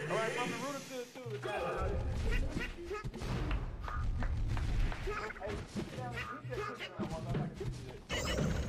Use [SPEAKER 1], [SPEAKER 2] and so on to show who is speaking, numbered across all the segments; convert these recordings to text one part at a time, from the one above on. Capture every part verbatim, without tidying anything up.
[SPEAKER 1] All right, Mama Ruda's good too. The guy out here. Hey, sit down. He just sits down while I can see this.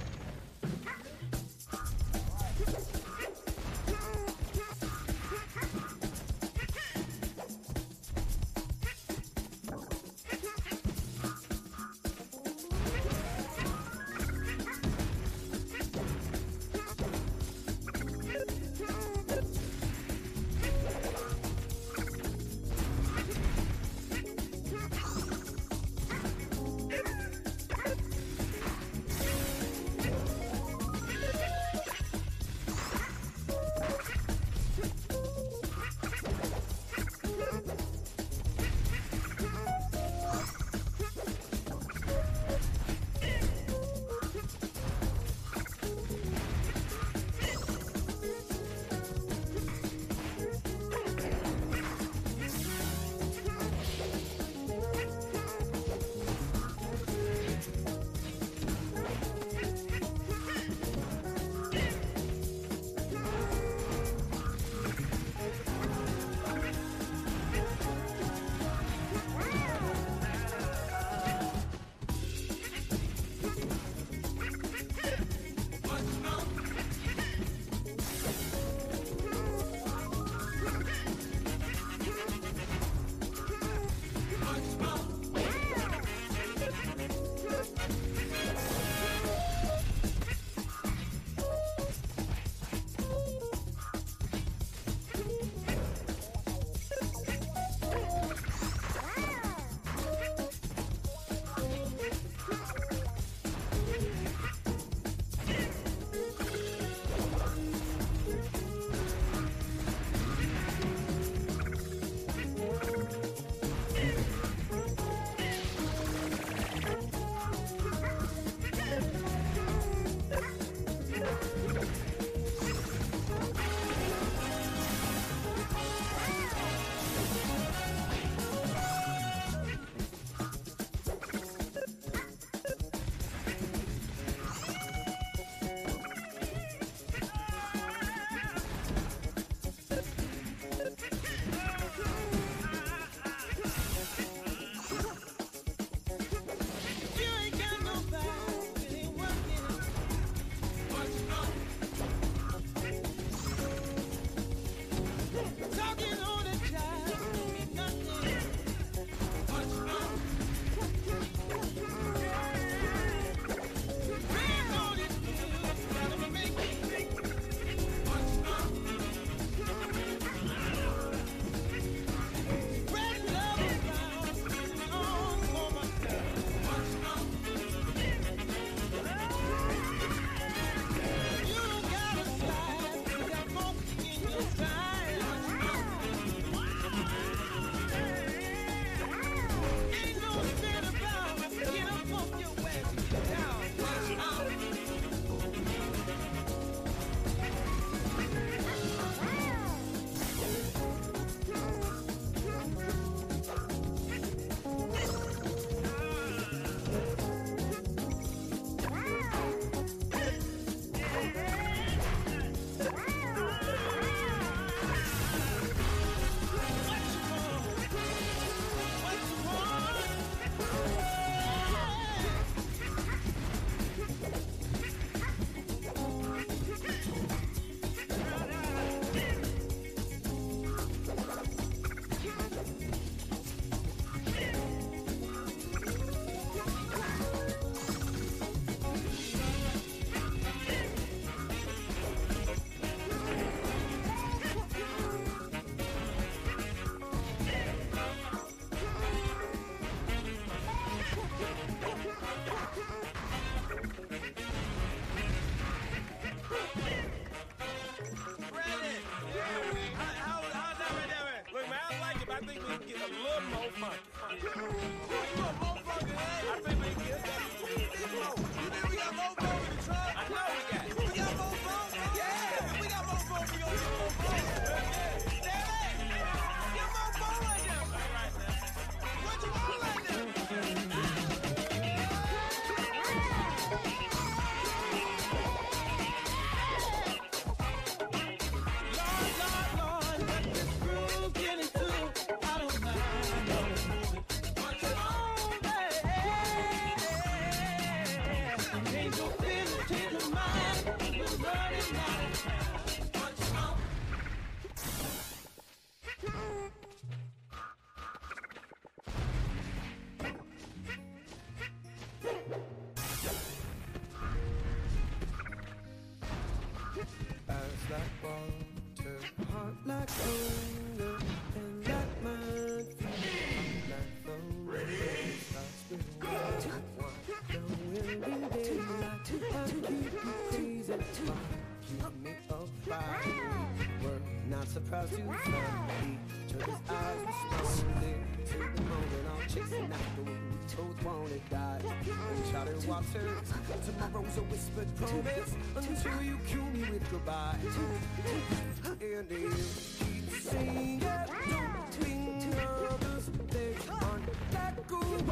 [SPEAKER 2] keep me upright. We're not surprised to find each other's eyes responding to the moment I'm chasing after what we both wanted. Die uncharted waters. Tomorrow's a whispered promise until you kill me with goodbye. And you keep saying yeah, don't be nervous. They aren't that good.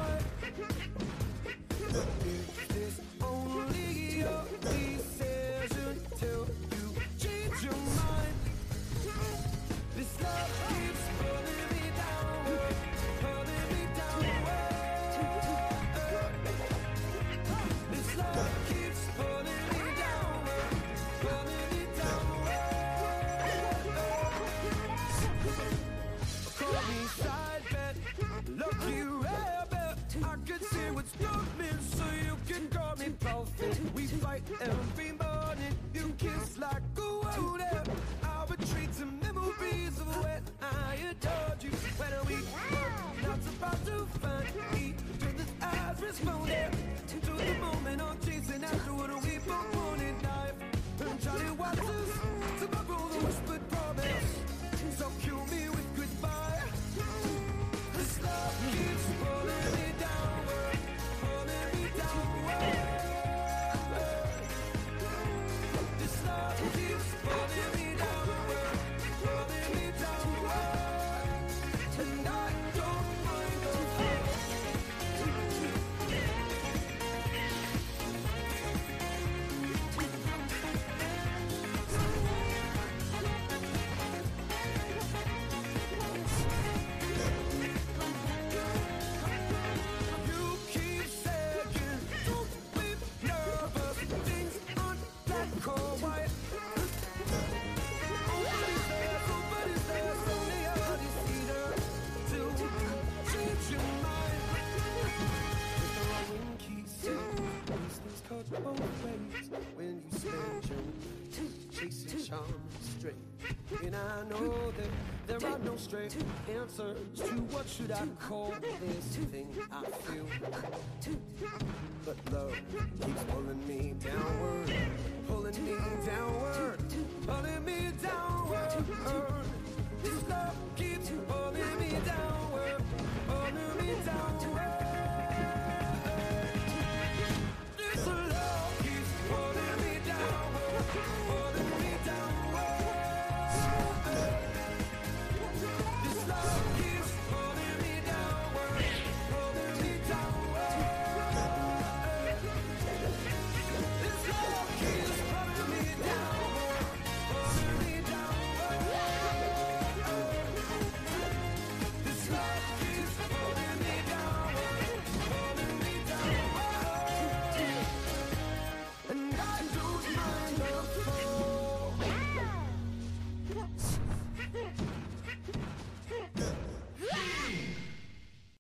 [SPEAKER 2] Is this only your decision till you change your mind? This love keeps pulling me downward, pulling me downward. This love keeps pulling me downward, pulling me downward. Call me side bet, lucky rabbit. I could see what's coming, so you can call me prophet. We fight every morning, you kiss like a wounded. I'll retreat to memories of when I adored you. When we were not supposed to find each other's eyes responding to the moment I'm chasing after what we both wanted. Knife and Charlie Waters, tomorrow the whispered promise. So kill me with goodbye. This love keeps pulling me downward, pulling me downward. This love keeps pulling me downward, pulling me downward. And I don't mind the fall. You keep saying, don't be nervous. Things aren't black or white. Nobody's there, nobody's there. Only a deceiver to change your mind. With the wrong key set, these things cut both ways. When you spend your to chasing charm straight. And I know that there are no straight answers to what should I call this thing I feel. But love keeps pulling me downward, pulling me downward, pulling me downward.